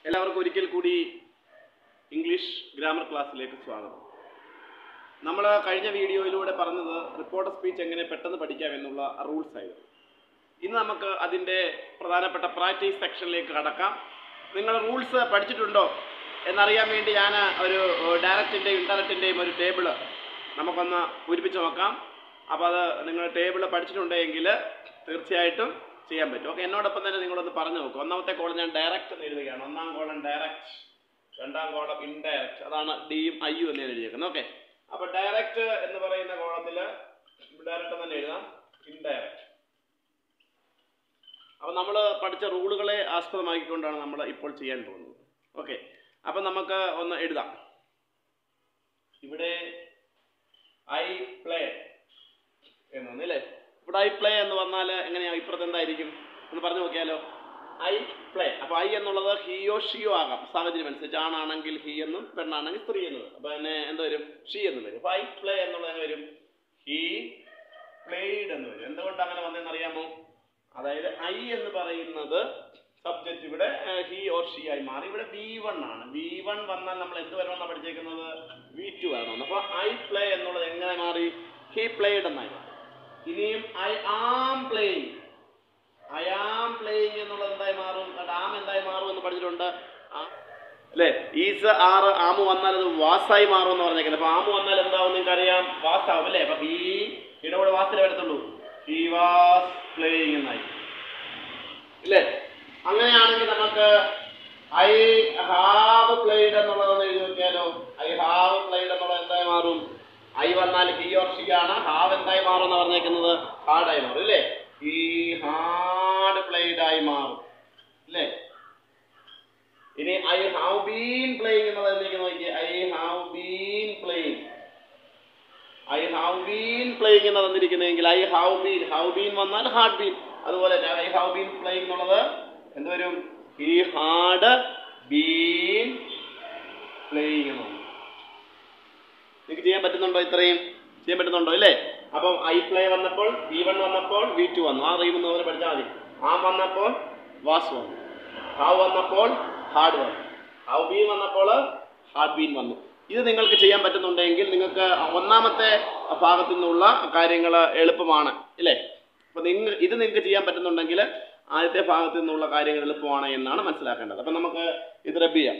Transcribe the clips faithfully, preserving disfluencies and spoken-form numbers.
എല്ലാവർക്കും ഒരിക്കൽ കൂടി ഇംഗ്ലീഷ് ഗ്രാമർ ക്ലാസ്സിലേക്ക് സ്വാഗതം. നമ്മൾ കഴിഞ്ഞ വീഡിയോയിലൂടെ പറഞ്ഞത് റിപ്പോർട്ടർ സ്പീച്ച് എങ്ങനെ പെട്ടെന്ന് പഠിക്കാം എന്നുള്ള റൂൾസ് ആയിരുന്നു. ഇന്ന് നമുക്ക് അതിൻ്റെ പ്രധാനപ്പെട്ട പ്രാക്ടീസ് സെക്ഷനിലേക്ക് കടക്കാം. നിങ്ങൾ റൂൾസ് പഠിച്ചിട്ടുണ്ടോ എന്നറിയാൻ വേണ്ടി ഞാൻ ഒരു ഡയറക്റ്റിൻ്റെയും ഇൻഡയറക്റ്റിൻ്റെയും ഒരു ടേബിള് നമുക്കൊന്ന് പൂരിപ്പിച്ച് നോക്കാം. അപ്പോൾ അത് നിങ്ങൾ ടേബിൾ പഠിച്ചിട്ടുണ്ടെങ്കിൽ തീർച്ചയായിട്ടും ചെയ്യാൻ പറ്റും. ഓക്കെ, എന്നോടൊപ്പം തന്നെ നിങ്ങളൊന്ന് പറഞ്ഞു നോക്കും. ഒന്നാമത്തെ കോളം ഞാൻ ഡയറക്റ്റ് എന്ന് എഴുതുകയാണ്. ഒന്നാം കോളം ഡയറക്റ്റ്, രണ്ടാം കോളം ഇൻഡയറക്റ്റ്. അതാണ് ഡിയും ഐയും എന്ന് ഞാൻ എഴുതിയേക്കുന്നത്. ഓക്കെ, അപ്പോൾ ഡയറക്റ്റ് എന്ന് പറയുന്ന കോളത്തിൽ ഡയറക്റ്റ് തന്നെ എഴുതാം, ഇൻഡയറക്റ്റ്. അപ്പോൾ നമ്മൾ പഠിച്ച റൂളുകളെ ആസ്പദമാക്കിക്കൊണ്ടാണ് നമ്മൾ ഇപ്പോൾ ചെയ്യാൻ പോകുന്നത്. ഓക്കെ, അപ്പം നമുക്ക് ഒന്ന് എഴുതാം. ഇവിടെ ഐ പ്ലേ എന്നല്ലേ? ഇവിടെ ഐ പ്ലേ എന്ന് പറഞ്ഞാൽ എങ്ങനെയാണ്? ഇപ്പുറത്ത് എന്തായിരിക്കും എന്ന് പറഞ്ഞു നോക്കിയാലോ? I play. അപ്പോൾ ഐ എന്നുള്ളത് ഹിയോ ഷിയോ ആകാം, സാഹചര്യം അനുസരിച്ച്. ആണാണെങ്കിൽ ഹി എന്നും പെണ്ണാണെങ്കിൽ സ്ത്രീ എന്നത്. അപ്പോൾ അതിനെ എന്ത് വരും? ഷീ എന്ന് വരും. അപ്പോൾ ഐ പ്ലേ എന്നുള്ളത് എങ്ങനെ വരും? ഹി പ്ലേഡ് എന്ന് വരും. എന്തുകൊണ്ട് അങ്ങനെ വന്നതെന്ന് അറിയാമോ? അതായത് ഐ എന്ന് പറയുന്നത് സബ്ജക്റ്റ് ഇവിടെ ഹി ഓർ ഷീ ആയി മാറി. ഇവിടെ വി വൺ ആണ്. വി വൺ വന്നാൽ നമ്മൾ എന്ത് വരണമെന്നാണ് പഠിച്ചേക്കുന്നത്? വി ടു വരണമെന്ന്. അപ്പോൾ ഐ പ്ലേ എന്നുള്ളത് എങ്ങനെ മാറി? ഹി പ്ലേഡ് എന്നായി മാറി. ഇനിയും I am playing, I am playing എന്നുള്ളത് എന്തായി മാറും? ആം എന്തായി മാറും എന്ന് പഠിച്ചിട്ടുണ്ട് അല്ലേ? ഈസ് ആറ് ആമു വന്നാൽ അത് വാസായി മാറും എന്ന് പറഞ്ഞേക്കുന്നത്. അപ്പൊ ആമു വന്നാൽ എന്താവും നിങ്ങൾക്ക് അറിയാം? വാസാവും അല്ലേ? അപ്പൊ ഈ ഇവിടെ വാസിലെ വരത്തുള്ളൂ. ഹി വാസ് പ്ലേയിങ് എന്നായി ഇല്ലേ? അങ്ങനെയാണെങ്കിൽ നമുക്ക് ഐ ഹാവ് പ്ലേഡ് എന്നുള്ളതൊന്ന് എഴുതി നോക്കിയാലോ? ഐ ഹാവ് പ്ലേഡ് എന്നുള്ളത് എന്തായി മാറും? ഐ വന്നാൽ ഹി ഓർ ഷീ ആണ്. ഹാവ് എന്തായി മാറും എന്ന് പറഞ്ഞേക്കുന്നത്? ഹാർഡായി മാറും അല്ലേ? ഹി ഹാർഡ് പ്ലേഡ് ആയി മാറും അല്ലേ? ഇനി ഐ ഹാവ് ബീൻ പ്ലേയിങ് എന്നുള്ളത് എന്തെങ്കിലും നോക്കിയേ. I have been playing, I have been playing എന്ന് തന്നിരിക്കുന്നതെങ്കിൽ I have been, have been വന്നാൽ ഹാർഡ് ബീൻ. അതുപോലെ ഐ ഹാവ് ബീൻ പ്ലേയിങ് എന്നുള്ളത് എന്തുവരും? ഹി ഹാർഡ് ബീൻ പ്ലേയിങ് എന്നുള്ളത്. നിങ്ങൾക്ക് ചെയ്യാൻ പറ്റുന്നുണ്ടോ? ഇത്രയും ചെയ്യാൻ പറ്റുന്നുണ്ടോ ഇല്ലേ? അപ്പം ഐ പ്ലേ വന്നപ്പോൾ വി വൺ വന്നപ്പോൾ വി ടു വന്നു. ആ റീം പോലെ പഠിച്ചാൽ മതി. ആം വന്നപ്പോൾ വാസ് വന്നു. ഹാവ് വന്നപ്പോൾ ഹാർഡ് വന്നു. ഹാവ് ബീൻ വന്നപ്പോൾ ഹാർഡ് ബീൻ വന്നു. ഇത് നിങ്ങൾക്ക് ചെയ്യാൻ പറ്റുന്നുണ്ടെങ്കിൽ നിങ്ങൾക്ക് ഒന്നാമത്തെ ഭാഗത്തു നിന്നുള്ള കാര്യങ്ങൾ എളുപ്പമാണ് ഇല്ലേ? അപ്പം നിങ്ങൾ ഇത് നിങ്ങൾക്ക് ചെയ്യാൻ പറ്റുന്നുണ്ടെങ്കിൽ ആദ്യത്തെ ഭാഗത്തു നിന്നുള്ള കാര്യങ്ങൾ എളുപ്പമാണ് എന്നാണ് മനസ്സിലാക്കേണ്ടത്. അപ്പം നമുക്ക് ഇത് റബ് ചെയ്യാം.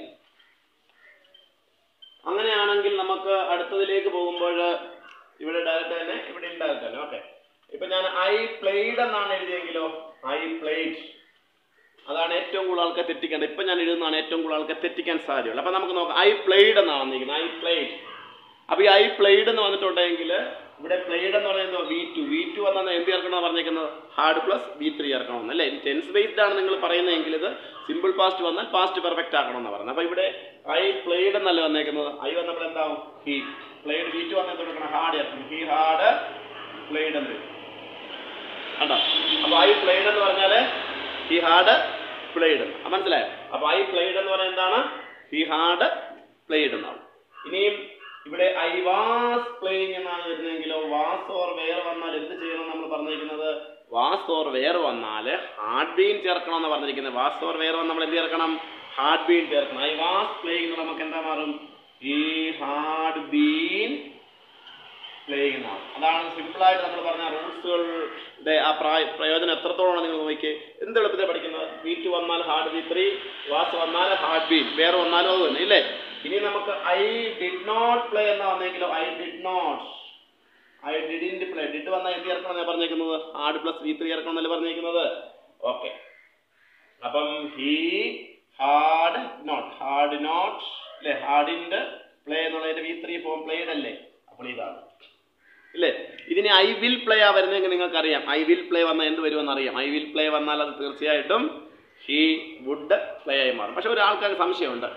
അങ്ങനെയാണെങ്കിൽ നമുക്ക് അടുത്തതിലേക്ക് പോകുമ്പോൾ ഇവിടെ ഡയറക്റ്റ് തന്നെ, ഇവിടെ ഇൻഡയറക്റ്റ് തന്നെ. ഓക്കെ, ഇപ്പൊ ഞാൻ ഐ പ്ലേഡ് എന്നാണ് എഴുതിയെങ്കിലോ? ഐ പ്ലേഡ്, അതാണ് ഏറ്റവും കൂടുതൽ ആൾക്കാർ തെറ്റിക്കേണ്ടത്. ഇപ്പൊ ഞാൻ എഴുതുന്നതാണ് ഏറ്റവും കൂടുതൽ ആൾക്കാർ തെറ്റിക്കാൻ സാധ്യതയുള്ളൂ. അപ്പൊ നമുക്ക് നോക്കാം. ഐ പ്ലേഡ് എന്നാണ് വന്നിരിക്കുന്നത്. I played. അപ്പൊ ഈ ഐ പ്ലേഡ് എന്ന് വന്നിട്ടുണ്ടെങ്കിൽ ഇവിടെ പ്ലേഡ് എന്ന് പറയുന്നത് വി ടു, വി ടു വന്നാൽ എന്ത് ചേർക്കണമെന്ന് പറഞ്ഞേക്കുന്നത്? ഹാർഡ് പ്ലസ് വി ത്രീ ചേർക്കണമെന്ന് അല്ലേ? ടെൻസ് ബേസ്ഡ് ആണ് നിങ്ങൾ പറയുന്നതെങ്കിൽ ഇത് സിമ്പിൾ പാസ്റ്റ് വന്നാൽ പാസ്റ്റ് പെർഫെക്റ്റ് ആക്കണമെന്ന് പറഞ്ഞത്. അപ്പൊ ഇവിടെ ഐ പ്ലേഡ് എന്നല്ല വന്നേക്കുന്നത്. ഐ വന്നപ്പോൾ എന്താവും? He played. വി ടു വന്നാൽ കൊടുക്കണം ഹാർഡ് ചേർക്കണം. ഹി ഹാർഡ് പ്ലേഡ് എന്ന് വരും കണ്ടോ? അപ്പൊ ഐ പ്ലേഡ് എന്ന് പറഞ്ഞാല് ഹി ഹാർഡ് പ്ലേഡ്. മനസ്സിലായോ? അപ്പൊ ഐ പ്ലേഡ് എന്ന് പറയുന്നത് എന്താണ്? ഹി ഹാർഡ് പ്ലേഡ് എന്നാണ്. ഇനിയും ഇവിടെ ഐ വാസ് പ്ലേയിങ് എന്നാണ് വരുന്നതെങ്കിലോ? വാസ് ഓർ വേർ വന്നാൽ എന്ത് ചെയ്യണം നമ്മൾ പറഞ്ഞിരിക്കുന്നത്? വാസ് ഓർ വേർ വന്നാൽ ഹാർഡ് ബീൻ ചേർക്കണം എന്ന് പറഞ്ഞിരിക്കുന്നത്. വാസ് ഓർ വേർ വന്നാൽ നമ്മൾ എന്ത് ചേർക്കണം? ഹാർഡ് ബീൻ ചേർക്കണം. ഐ വാസ് പ്ലേയിങ് എന്ന് നമുക്ക് എന്താ മാറും? ഹി ഹാർഡ് ബീൻ പ്ലേയിങ് എന്നാണ്. അതാണ് സിമ്പിളായിട്ട് നമ്മൾ പറഞ്ഞ റൂൾസുകളുടെ ആ പ്രയോജനം എത്രത്തോളം നിങ്ങൾ നോക്കിയേ. എന്ത് എളുപ്പത്തിൽ പഠിക്കുന്നത്? വി ടു വന്നാൽ ഹാർഡ് വി ത്രീ, വാസ് വന്നാൽ ഹാർഡ് ബീൻ, വേറെ വന്നാലും അത് തന്നെ ഇല്ലേ? ഇനി നമുക്ക് ഐ ഡിഡ് നോട്ട് പ്ലേ എന്നാ വന്നെങ്കിലോ? I did not, I didn't play. Did വന്നാൽ എന്ത് ചേർക്കണം എന്നാണ് പറഞ്ഞേക്കുന്നത്? ഹാർഡ് പ്ലസ് വി ത്രീ ചേർക്കണം എന്നല്ലേ പറഞ്ഞേക്കുന്നത്? ഓക്കെ, അപ്പം he had not, had not അല്ലേ? ഹാർഡിന്റെ പ്ലേ എന്നുള്ളതിന്റെ വി ത്രീ ഫോം പ്ലേഡ് അല്ലേ? അപ്പോൾ ഇതാണ് ഇല്ലേ? ഇതിന് ഐ വിൽ പ്ലേ ആ വരുന്നതെങ്കിൽ നിങ്ങൾക്കറിയാം. ഐ വിൽ പ്ലേ വന്നാൽ എന്ത് വരുമെന്ന് അറിയാം. ഐ വിൽ പ്ലേ വന്നാൽ അത് തീർച്ചയായിട്ടും ഹി വുഡ് പ്ലേ ആയി മാറും. പക്ഷെ ഒരാൾക്കാർക്ക് സംശയമുണ്ട്,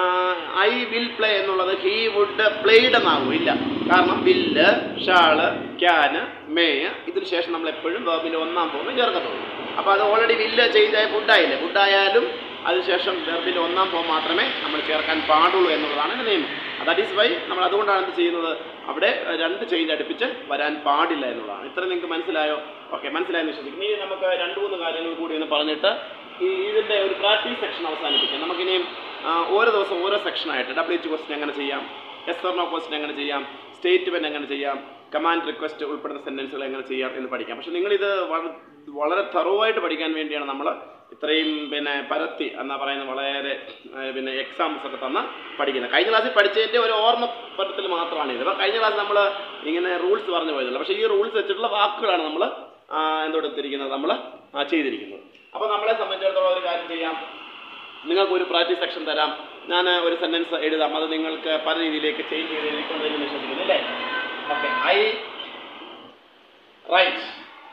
ഐ വിൽ പ്ലേ എന്നുള്ളത് ഹി വുഡ് പ്ലേഡ് എന്നാകും. ഇല്ല, കാരണം വില്ല്, ഷാള്, ക്യാന്, മേയ് ഇതിന് ശേഷം നമ്മൾ എപ്പോഴും വെർബിന്റെ ഒന്നാം ഫോമിൽ ചേർക്കത്തുള്ളൂ. അപ്പോൾ അത് ഓൾറെഡി വില്ല് ചേഞ്ച് ആയ ഫുഡായില്ലേ? ഫുഡായാലും അതിനുശേഷം വെർബിന്റെ ഒന്നാം ഫോം മാത്രമേ നമ്മൾ ചേർക്കാൻ പാടുള്ളൂ എന്നുള്ളതാണ് എൻ്റെ നിയമം. ദാറ്റ് ഈസ് വൈ നമ്മൾ അതുകൊണ്ടാണ് എന്ത് ചെയ്യുന്നത്? അവിടെ രണ്ട് ചേഞ്ച് അടുപ്പിച്ച് വരാൻ പാടില്ല എന്നുള്ളതാണ്. ഇത്ര നിങ്ങൾക്ക് മനസ്സിലായോ? ഓക്കെ, മനസ്സിലായെന്ന് വിശ്വസിക്കും. ഇനി നമുക്ക് രണ്ട് മൂന്ന് കാര്യങ്ങൾ കൂടി ഒന്ന് പറഞ്ഞിട്ട് ഈ ഇതിൻ്റെ ഒരു പ്രാക്ടീസ് സെക്ഷൻ അവസാനിപ്പിക്കാം. നമുക്കിനിയും ഓരോ ദിവസം ഓരോ സെക്ഷനായിട്ട് ഡബ്ല്യു എച്ച് ക്വസ്റ്റ്യൻ എങ്ങനെ ചെയ്യാം, എസ് ഓർ നോ ക്വസ്റ്റ്യൻ എങ്ങനെ ചെയ്യാം, സ്റ്റേറ്റ്മെൻറ്റ് എങ്ങനെ ചെയ്യാം, കമാൻഡ് റിക്വസ്റ്റ് ഉൾപ്പെടുന്ന സെൻറ്റൻസുകൾ എങ്ങനെ ചെയ്യാം എന്ന് പഠിക്കാം. പക്ഷേ നിങ്ങളിത് വളരെ തറവായിട്ട് പഠിക്കാൻ വേണ്ടിയാണ് നമ്മൾ ഇത്രയും പിന്നെ പരത്തി എന്നാ പറയുന്നത് വളരെ പിന്നെ എക്സാമ്പിൾസ് ഒക്കെ തന്ന് പഠിക്കുന്നത്. കഴിഞ്ഞ ക്ലാസ്സിൽ പഠിച്ചതിൻ്റെ ഒരു ഓർമ്മ പരത്തിൽ മാത്രമാണ് ഇത്. അപ്പോൾ കഴിഞ്ഞ ക്ലാസ് നമ്മൾ ഇങ്ങനെ റൂൾസ് പറഞ്ഞു പോയതുള്ളൂ. പക്ഷേ ഈ റൂൾസ് വെച്ചിട്ടുള്ള വാക്കുകളാണ് നമ്മൾ എന്തെടുത്തിരിക്കുന്നത്, നമ്മൾ ചെയ്തിരിക്കുന്നത്. അപ്പോൾ നമ്മളെ സംബന്ധിച്ചിടത്തോളം ഒരു കാര്യം ചെയ്യാം, നിങ്ങൾക്കൊരു പ്രാക്ടീസ് സെക്ഷൻ തരാം, ഞാൻ ഒരു സെൻറ്റൻസ് എഴുതാം, അത് നിങ്ങൾക്ക് പല രീതിയിലേക്ക് ചേഞ്ച് ചെയ്ത് എഴുതിക്കൊണ്ടെന്ന് വിശ്വസിക്കുന്നു അല്ലേ? ഓക്കെ, ഐ റൈറ്റ്,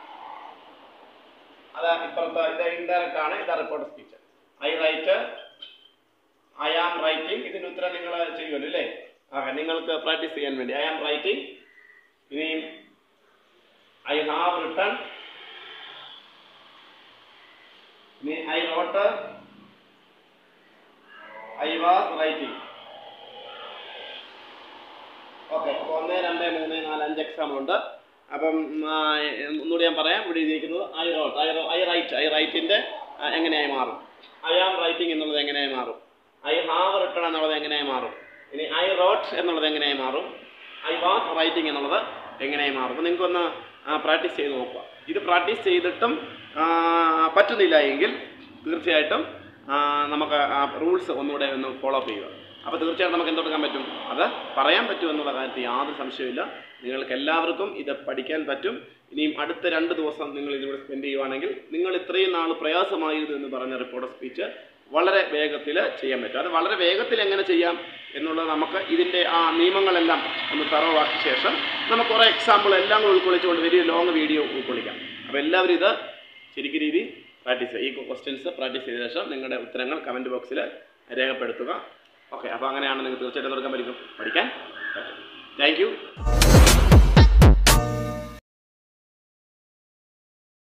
അത് ഇപ്പുറത്ത് ഇത് ഇൻഡയറക്റ്റ് ആണ്, ഇത് report speech. I write, I am writing, ഇതിൻ്റെ ഉത്തരം നിങ്ങൾ ചെയ്യുമല്ലോ അല്ലേ? ഓക്കെ, നിങ്ങൾക്ക് പ്രാക്ടീസ് ചെയ്യാൻ വേണ്ടി ഐ ആം റൈറ്റിംഗ്. ഇനി ഐ ഹാവ് റിട്ടൺ, ഇനി I wrote, I was writing. Okay, അപ്പോൾ ഒന്ന് രണ്ട് മൂന്ന് നാല് അഞ്ച് എക്സാമ്പിൾ ഉണ്ട്. അപ്പം ഒന്നുകൂടി ഞാൻ പറയാം. ഇവിടെ എഴുതിയിരിക്കുന്നത് ഐ റോട്ട്, ഐ റോ ഐ റൈറ്റ്, ഐ റൈറ്റിൻ്റെ എങ്ങനെയായി മാറും, ഐ ആം റൈറ്റിംഗ് എന്നുള്ളത് എങ്ങനെയായി മാറും, ഐ ഹാവ് റിട്ടൺ എന്നുള്ളത് എങ്ങനെയായി മാറും, ഇനി ഐ റോട്ട് എന്നുള്ളത് എങ്ങനെയായി മാറും, ഐ വാസ് റൈറ്റിംഗ് എന്നുള്ളത് എങ്ങനെയായി മാറും. അപ്പോൾ നിങ്ങൾക്കൊന്ന് പ്രാക്ടീസ് ചെയ്ത് നോക്കുക. ഇത് പ്രാക്ടീസ് ചെയ്തിട്ടും പറ്റുന്നില്ല എങ്കിൽ തീർച്ചയായിട്ടും നമുക്ക് ആ റൂൾസ് ഒന്നുകൂടെ ഒന്ന് ഫോളോ അപ്പ് ചെയ്യുക. അപ്പോൾ തീർച്ചയായിട്ടും നമുക്ക് എന്തെടുക്കാൻ പറ്റും, അത് പറയാൻ പറ്റും എന്നുള്ള കാര്യത്തിൽ യാതൊരു സംശയമില്ല. നിങ്ങൾക്ക് എല്ലാവർക്കും ഇത് പഠിക്കാൻ പറ്റും. ഇനിയും അടുത്ത രണ്ട് ദിവസം നിങ്ങൾ ഇതിലൂടെ സ്പെൻഡ് ചെയ്യുവാണെങ്കിൽ നിങ്ങൾ ഇത്രയും നാൾ പ്രയാസമായിരുന്നു എന്ന് പറഞ്ഞ റിപ്പോർട്ട് സ്പീച്ച് വളരെ വേഗത്തിൽ ചെയ്യാൻ പറ്റും. അത് വളരെ വേഗത്തിൽ എങ്ങനെ ചെയ്യാം എന്നുള്ളത് നമുക്ക് ഇതിൻ്റെ ആ നിയമങ്ങളെല്ലാം ഒന്ന് തറവാക്കിയ ശേഷം നമുക്ക് കുറേ എക്സാമ്പിൾ എല്ലാം കൂടെ ഉൾക്കൊള്ളിച്ചുകൊണ്ട് വലിയ ലോങ് വീഡിയോ ഉൾക്കൊള്ളിക്കാം. അപ്പോൾ എല്ലാവരും ഇത് ശരിക്കും രീതി പ്രാക്ടീസ് ചെയ്യുക. ഈ ക്വസ്റ്റ്യൻസ് പ്രാക്ടീസ് ചെയ്ത ശേഷം നിങ്ങളുടെ ഉത്തരങ്ങൾ കമൻറ്റ് ബോക്സിൽ രേഖപ്പെടുത്തുക. ഓക്കെ, അപ്പോൾ അങ്ങനെയാണ് നിങ്ങൾക്ക് തീർച്ചയായിട്ടും തുടക്കാൻ പറ്റും പഠിക്കാൻ പറ്റും. Thank U.